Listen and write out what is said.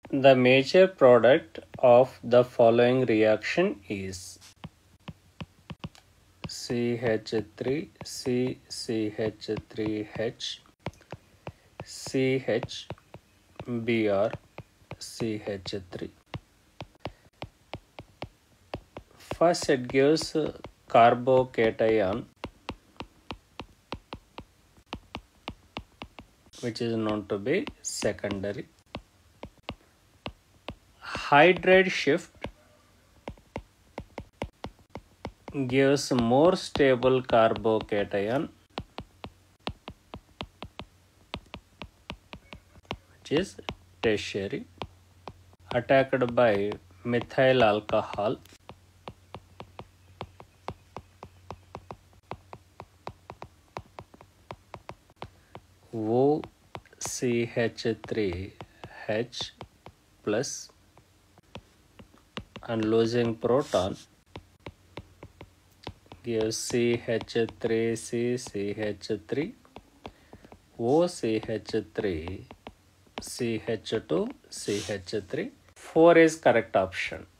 The major product of the following reaction is CH3, CCH3H, CHBr, CH3. First, it gives carbocation, which is known to be secondary. Hydride shift gives more stable carbocation, which is tertiary. Attacked by methyl alcohol, OCH3H plus, and losing proton gives CH3C, CH3, OCH3, CH2, CH3. 4 is correct option.